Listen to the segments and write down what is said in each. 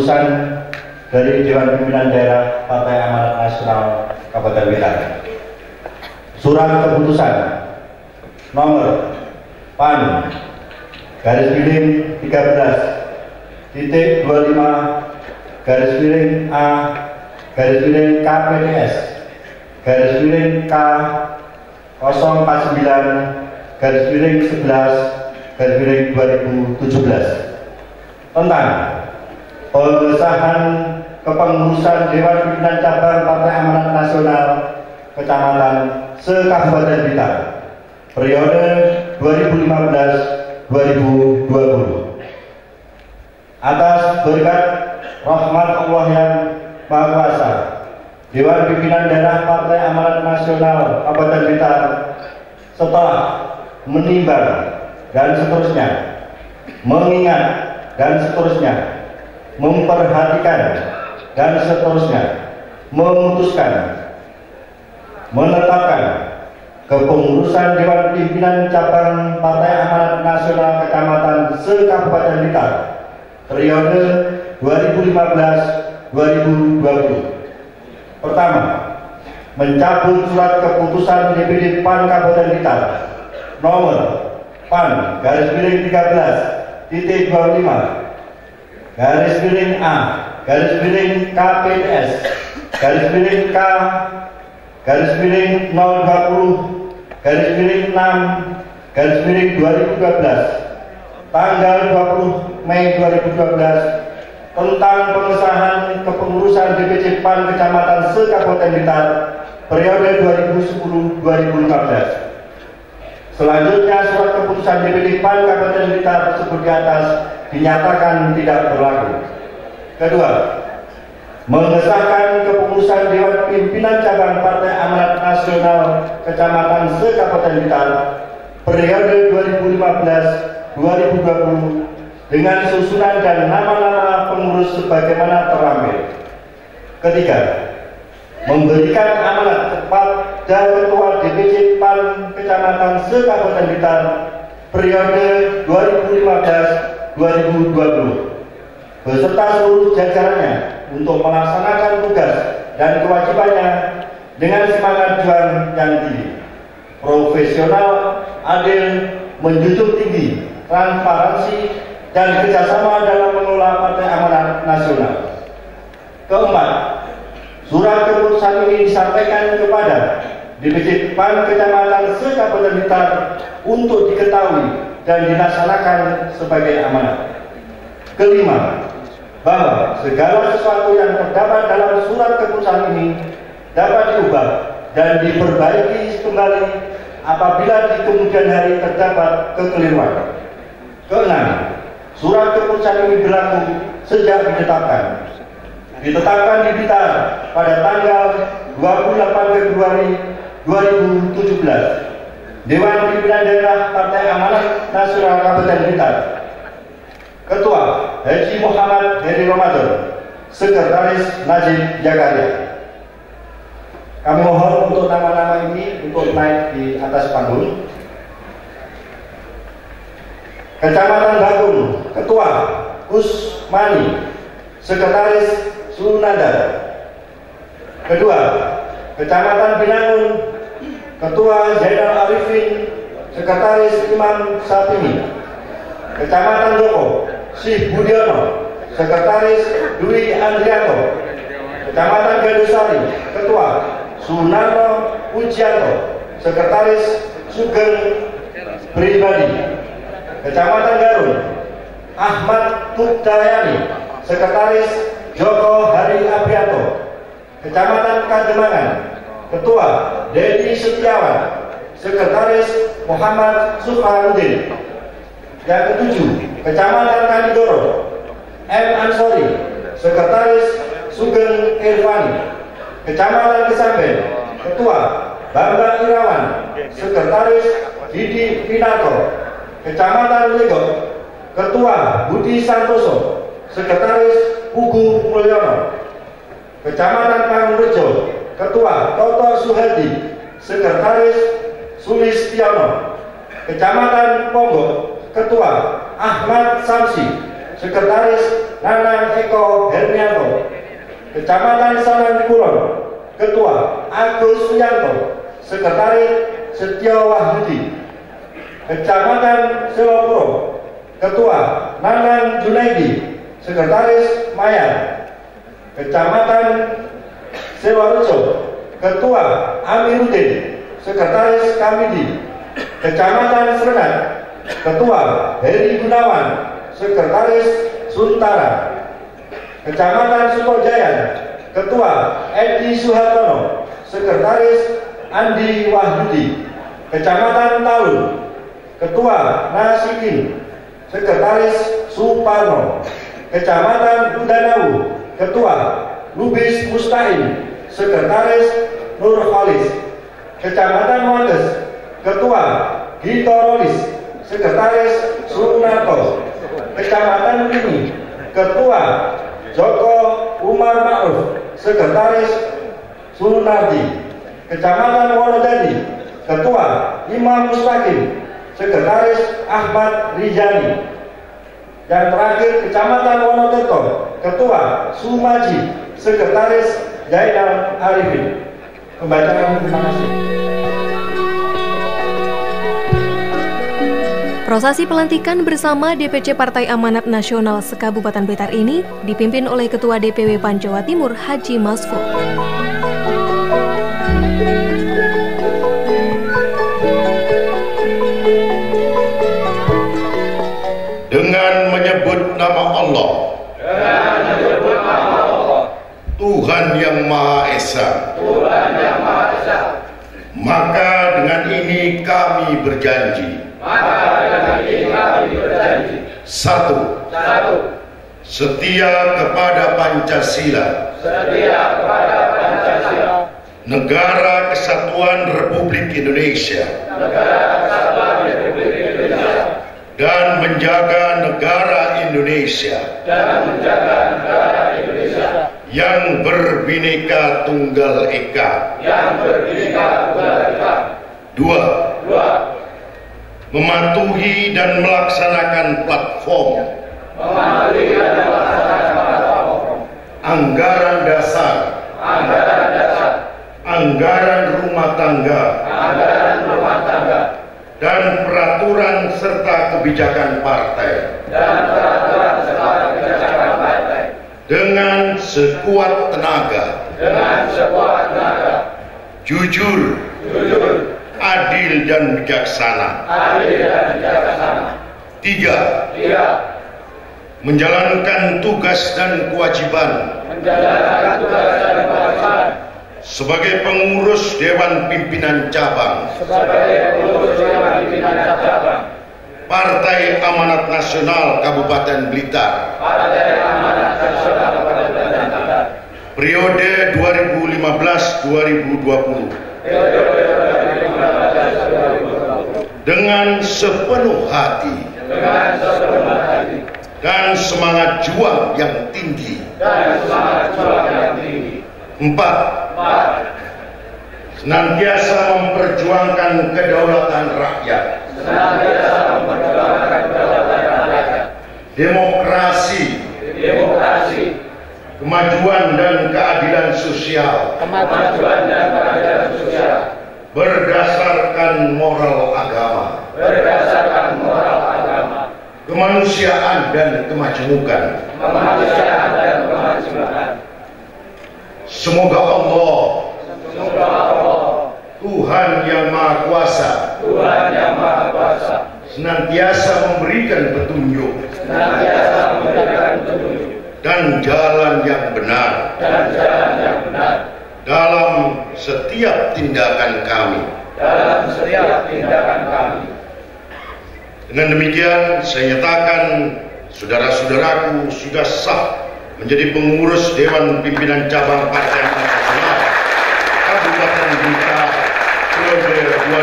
keputusan dari Dewan Pimpinan Daerah Partai Amanat Nasional Kabupaten Blitar. Surat keputusan nomor PAN garis miring 13.25 garis miring A garis miring KPDS garis miring K 049 garis miring 11 garis miring 2017 tentang pengesahan kepengurusan Dewan Pimpinan Cabang Partai Amanat Nasional Kecamatan se-Kabupaten Blitar periode 2015-2020. Atas berkat rahmat Allah yang Maha Kuasa, Dewan Pimpinan Daerah Partai Amanat Nasional Kabupaten Blitar setelah menimbang dan seterusnya, mengingat dan seterusnya, memperhatikan dan seterusnya, memutuskan, menetapkan kepengurusan Dewan Pimpinan Cabang Partai Amanat Nasional Kecamatan se-Kabupaten Blitar periode 2015-2020. Pertama, mencabut surat keputusan DPD PAN Kabupaten Blitar nomor PAN garis miring 13.25 garis miring A garis miring KPDS garis miring K garis miring 020 garis miring 6 garis miring 2012 tanggal 20 Mei 2012 tentang pengesahan kepengurusan DPC PAN Kecamatan se-Kabupaten Blitar periode 2010-2015. Selanjutnya surat keputusan DPD PAN Kabupaten Blitar tersebut di atas dinyatakan tidak berlaku. Kedua, mengesahkan kepengurusan Dewan Pimpinan Cabang Partai Amanat Nasional Kecamatan se-Kabupaten Blitar periode 2015-2020 dengan susunan dan nama-nama pengurus sebagaimana terampil. Ketiga, memberikan amanat kepada Ketua DPC PAN Kecamatan se-Kabupaten Blitar periode 2015-2020 beserta seluruh jajarannya untuk melaksanakan tugas dan kewajibannya dengan semangat juang yang tinggi, profesional, adil, menjunjung tinggi transparansi dan kerjasama dalam mengelola Partai Amanat Nasional. Keempat, surat keputusan ini disampaikan kepada DPC PAN Kecamatan se-Kabupaten Blitar untuk diketahui dan dilaksanakan sebagai amanat. Kelima, bahwa segala sesuatu yang terdapat dalam surat keputusan ini dapat diubah dan diperbaiki kembali apabila di kemudian hari terdapat kekeliruan. Keenam, surat keputusan ini berlaku sejak ditetapkan di Blitar pada tanggal 28 Februari 2017. Dewan Pimpinan Daerah Partai Amanat Nasional Kabupaten Blitar. Ketua Haji Muhammad Heri Ramadan, Sekretaris Najib Jagaria. Kami mohon untuk nama-nama ini untuk naik di atas panggung. Kecamatan Bagung, Ketua Kusmani, Sekretaris Sunandar. Kedua, Kecamatan Binangun, Ketua Zainal Arifin, Sekretaris Imam Satimi. Kecamatan Joko, Syih Budiono, Sekretaris Dwi Andrianto. Kecamatan Gadusari, Ketua Sunarno Pujianto, Sekretaris Sugeng Pribadi. Kecamatan Garut, Ahmad Mukdayani, Sekretaris Joko Hari Aprianto. Kecamatan Kademangan, Ketua Dedi Setiawan, Sekretaris Muhammad Sufarudin. Yang ketujuh, Kecamatan Kanigoro, M. Ansori, Sekretaris Sugeng Irfani. Kecamatan Kesamben, Ketua Bambang Irawan, Sekretaris Didi Pinarto. Kecamatan Legok, Ketua Budi Santoso, Sekretaris Pugu Mulyono. Kecamatan Pangrejo, Ketua Toto Suhardi, Sekretaris Sulistiono. Kecamatan Ponggok, Ketua Ahmad Samsi, Sekretaris Nanang Eko Hernianto. Kecamatan Sanan Kulon, Ketua Agus Suyanto, Sekretaris Setio Wahyudi. Kecamatan Selopuro, Ketua Nanang Junaidi, Sekretaris Mayan. Kecamatan Sewarejo, Ketua Amiruddin, Sekretaris Kamidi. Kecamatan Serengat, Ketua Heri Gunawan, Sekretaris Suntara. Kecamatan Sukojayan, Ketua Edi Suhartono, Sekretaris Andi Wahyudi. Kecamatan Talun, Ketua Nasikin, Sekretaris Suparno. Kecamatan Udanawu, Ketua Lubis Mustain, Sekretaris Nur Khalis. Kecamatan Mondes, Ketua Gito Rolis, Sekretaris Sunarto. Kecamatan Lini, Ketua Joko Umar Ma'ruf, Sekretaris Sunardi. Kecamatan Wonojadi, Ketua Imam Mustaqim, Sekretaris Ahmad Rijani. Yang terakhir Kecamatan Wonokerto, Ketua Sumaji, Sekretaris Zainal Arifin. Pembacaan, terima kasih. Prosesi pelantikan bersama DPC Partai Amanat Nasional se-Kabupaten Blitar ini dipimpin oleh Ketua DPW PAN Jawa Timur Haji Masfur. Dengan menyebut nama Allah, Tuhan yang Maha Esa, maka dengan ini kami berjanji. Satu, setia kepada Pancasila, Negara Kesatuan Republik Indonesia, dan menjaga negara Indonesia yang berbineka tunggal ika. Dua, mematuhi dan melaksanakan platform anggaran dasar, anggaran rumah tangga, dan peraturan serta kebijakan partai dengan sekuat tenaga, jujur, adil dan bijaksana. Tiga, menjalankan tugas dan kewajiban sebagai pengurus Dewan Pimpinan Cabang Partai Amanat Nasional Kabupaten Blitar periode 2015-2020 dengan sepenuh hati dan semangat juang yang tinggi. Empat, senantiasa memperjuangkan kedaulatan rakyat, demokrasi, kemajuan dan keadilan sosial, berdasarkan moral agama, kemanusiaan dan kemajemukan. Semoga Allah, Tuhan yang Maha Kuasa, senantiasa memberikan petunjuk dan jalan yang benar dalam setiap tindakan kami. Dengan demikian, saya nyatakan saudara-saudaraku sudah sah menjadi pengurus Dewan Pimpinan Cabang Partai Amanat Nasional Kabupaten Blitar periode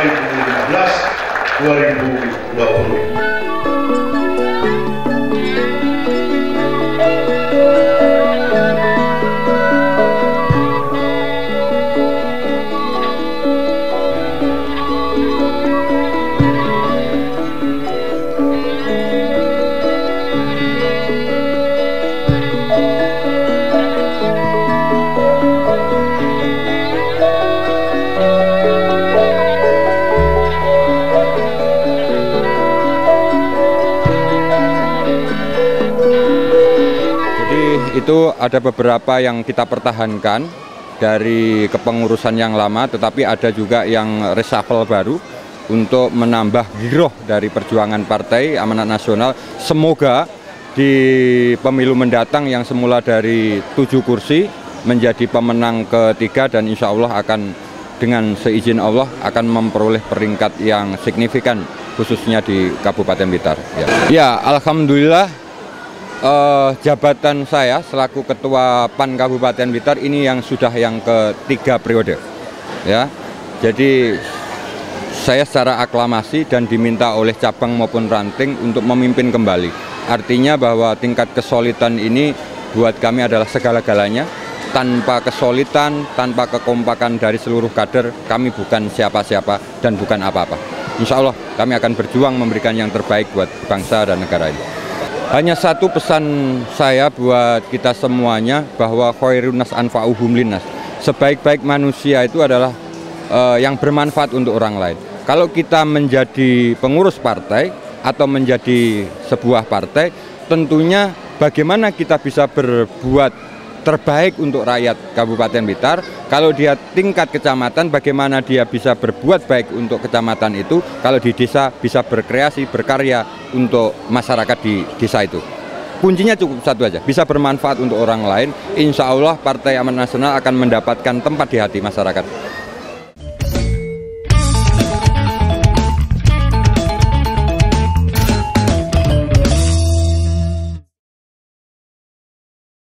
2015-2020. itu ada beberapa yang kita pertahankan dari kepengurusan yang lama, tetapi ada juga yang reshuffle baru untuk menambah giroh dari perjuangan Partai Amanat Nasional. Semoga di pemilu mendatang yang semula dari 7 kursi menjadi pemenang ketiga, dan insya Allah akan dengan seizin Allah akan memperoleh peringkat yang signifikan khususnya di Kabupaten Blitar. Ya, alhamdulillah jabatan saya selaku Ketua PAN Kabupaten Blitar ini yang sudah yang ketiga periode. Ya, jadi saya secara aklamasi dan diminta oleh cabang maupun ranting untuk memimpin kembali. Artinya bahwa tingkat kesolidan ini buat kami adalah segala-galanya. Tanpa kesolidan, tanpa kekompakan dari seluruh kader, kami bukan siapa-siapa dan bukan apa-apa. Insya Allah kami akan berjuang memberikan yang terbaik buat bangsa dan negara ini. Hanya satu pesan saya buat kita semuanya, bahwa khairun nas anfa'uhum linnas. Sebaik-baik manusia itu adalah yang bermanfaat untuk orang lain. Kalau kita menjadi pengurus partai atau menjadi sebuah partai, tentunya bagaimana kita bisa berbuat terbaik untuk rakyat Kabupaten Blitar. Kalau dia tingkat kecamatan, bagaimana dia bisa berbuat baik untuk kecamatan itu. Kalau di desa bisa berkreasi, berkarya untuk masyarakat di desa itu. Kuncinya cukup satu aja, bisa bermanfaat untuk orang lain. Insya Allah Partai Amanat Nasional akan mendapatkan tempat di hati masyarakat.